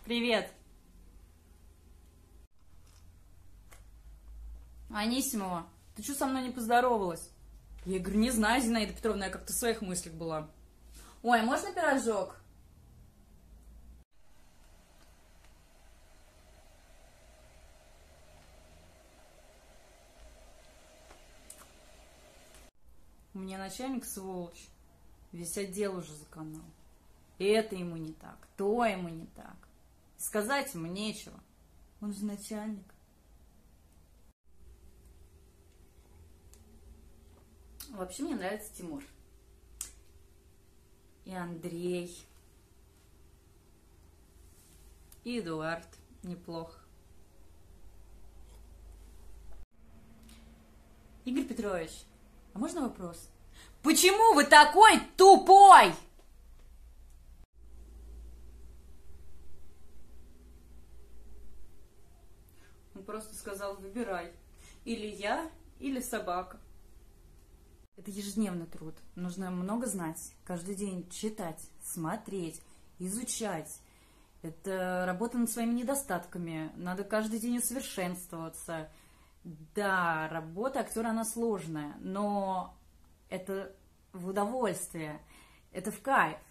Привет. Анисимова, ты что со мной не поздоровалась? Я говорю, не знаю, Зинаида Петровна, я как-то в своих мыслях была. Ой, а можно пирожок? У меня начальник сволочь. Весь отдел уже заканал. И это ему не так, то ему не так. Сказать ему нечего. Он же начальник. Вообще мне нравится Тимур. И Андрей. И Эдуард. Неплохо. Игорь Петрович, а можно вопрос? Почему вы такой тупой? Он просто сказал, выбирай. Или я, или собака. Это ежедневный труд. Нужно много знать. Каждый день читать, смотреть, изучать. Это работа над своими недостатками. Надо каждый день усовершенствоваться. Да, работа актера, она сложная, но это в удовольствие, это в кайф.